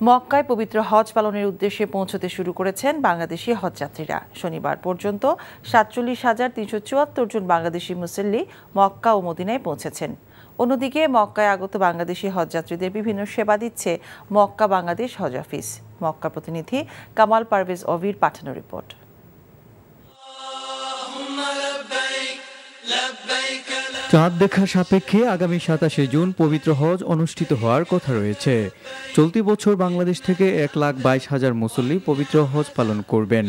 মক্কায় পবিত্র হজ পালনের উদ্দেশ্যে পৌঁছতে শুরু করেছেন বাংলাদেশি হজযাত্রীরা। শনিবার পর্যন্ত ৪৭,৩৭৪ জন বাংলাদেশি মুসল্লি মক্কা ও মদিনায় পৌঁছেছেন। অন্যদিকে মক্কায় আগত বাংলাদেশি হজযাত্রীদের বিভিন্ন সেবা দিচ্ছে মক্কা বাংলাদেশ হজ অফিস। মক্কা প্রতিনিধি কামাল পারভেজ অভির পাঠানো রিপোর্ট। চাঁদ দেখা সাপেক্ষে আগামী ২৭ জুন পবিত্র হজ অনুষ্ঠিত হওয়ার কথা রয়েছে। চলতি বছর বাংলাদেশ থেকে ১,২২,০০০ মুসল্লি পবিত্র হজ পালন করবেন।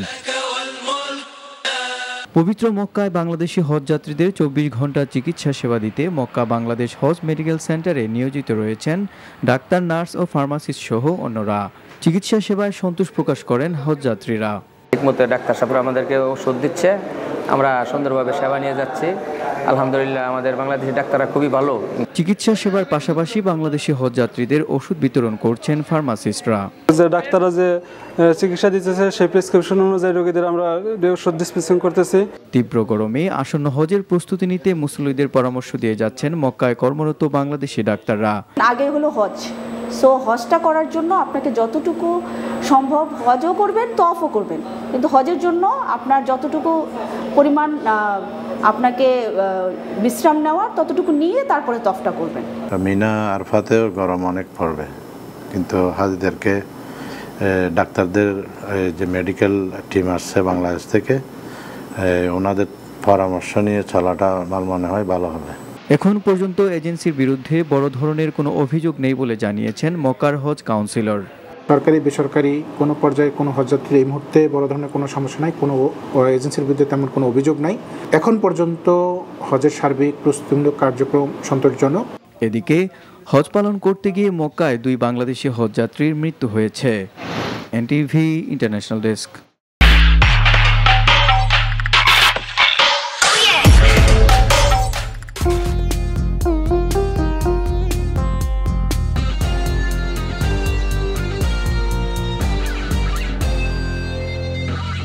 পবিত্র মক্কায় বাংলাদেশি হজযাত্রীদের ২৪ ঘন্টা চিকিৎসা সেবা দিতে মক্কা বাংলাদেশ হজ মেডিকেল সেন্টারে নিয়োজিত রয়েছেন ডাক্তার, নার্স ও ফার্মাসিস্ট সহ অন্যরা। চিকিৎসা সেবায় সন্তোষ প্রকাশ করেন হজযাত্রীরা। ঠিকমতো ডাক্তার সাহেবরা আমাদেরকে ওষুধ দিচ্ছে, আমরা সুন্দরভাবে সেবা নিয়ে যাচ্ছি। আলহামদুলিল্লাহ, আমাদের বাংলাদেশি ডাক্তাররা খুবই ভালো। চিকিৎসা সেবার পাশাপাশি বাংলাদেশি হজযাত্রীদের ওষুধ বিতরণ করছেন ফার্মাসিস্টরা। ডাক্তাররা যে চিকিৎসা দিতেছে সেই প্রেসক্রিপশন অনুযায়ী রোগীদের আমরা ওষুধ ডিসপেন্সিং করতেছি। তীব্র গরমে আসন্ন হজের প্রস্তুতি নিতে মুসল্লিদের পরামর্শ দিয়ে যাচ্ছেন মক্কায় কর্মরত বাংলাদেশি ডাক্তাররা। আগে হলো হজ, সো হজটা করার জন্য আপনাকে যতটুকু সম্ভব হজও করবেন, তওয়াফও করবেন, কিন্তু হজের জন্য আপনার যতটুকু পরিমাণ আপনাকে বিশ্রাম নেওয়ার ততটুকু নিয়ে তারপরে তওয়াফটা করবেন। মিনা আরফাতেও গরম অনেক পড়বে, কিন্তু হাজিদেরকে ডাক্তারদের যে মেডিকেল টিম আসছে বাংলাদেশ থেকে, ওনাদের পরামর্শ নিয়ে চলাটা আমার মনে হয় ভালো হবে। এখন পর্যন্ত এজেন্সির বিরুদ্ধে বড় ধরনের কোনো অভিযোগ নেই বলে জানিয়েছেন মক্কার হজ কাউন্সিলর। সরকারি বেসরকারি কোনো পর্যায়ে কোনো হজযাত্রীর এই মুহূর্তে বড় ধরনের কোনো সমস্যা নাই, কোনো এজেন্সির বিরুদ্ধে তেমন কোনো অভিযোগ নাই। এখন পর্যন্ত হজের সার্বিক প্রস্তুতিমূলক কার্যক্রম সন্তোষজনক। এদিকে হজ পালন করতে গিয়ে মক্কায় 2 বাংলাদেশি হজযাত্রীর মৃত্যু হয়েছে। NTV international desk.